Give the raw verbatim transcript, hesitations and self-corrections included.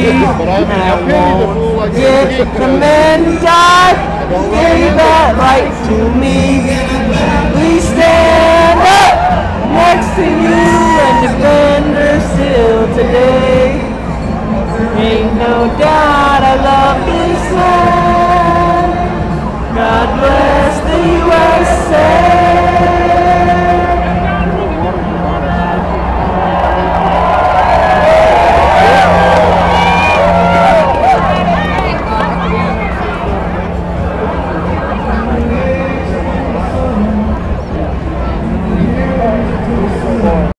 But I, and I I pity the fool won't like you. forget the men who died, gave that right to me. Please stand up next to you and defend her still today.